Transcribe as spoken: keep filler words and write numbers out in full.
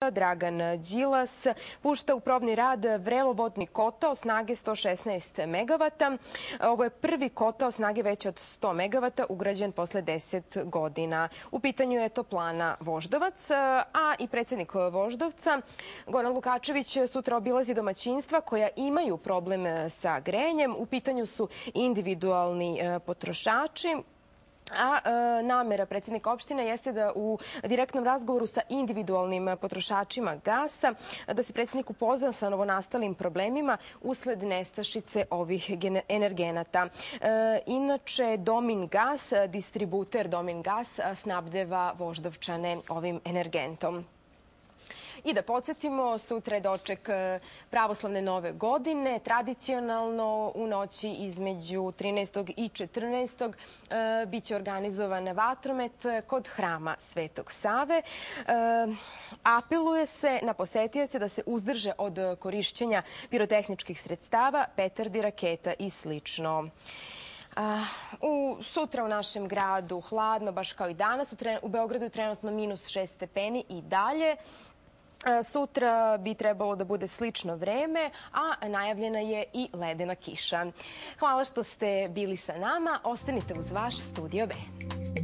Dragan Đilas pušta u probni rad vrelovodni kotao snage sto šesnaest megavata. Ovo je prvi kotao snage veće od sto megavata ugrađen posle deset godina. U pitanju je toplana Voždovac, a i predsjednik Voždovca, Goran Lukačević, sutra obilazi domaćinstva koja imaju problem sa grejanjem. U pitanju su individualni potrošači. A namera predsjednika opštine jeste da u direktnom razgovoru sa individualnim potrošačima gasa, da se predsjednik upozna sa novonastalim problemima usled nestašice ovih energenata. Inače, Domin gas, distributer Domin gas, snabdeva Voždovčane ovim energentom. I da podsjetimo, sutra je doček pravoslavne nove godine. Tradicionalno u noći između trinaestog i četrnaestog biće organizovan vatromet kod hrama Svetog Save. Apeluje se na posetioce da se uzdrže od korišćenja pirotehničkih sredstava, petardi, raketa i slično. U, sutra u našem gradu hladno, baš kao i danas. U Beogradu je trenutno minus šest stepeni i dalje. Sutra bi trebalo da bude slično vreme, a najavljena je i ledena kiša. Hvala što ste bili sa nama. Ostanite uz vaš Studio B.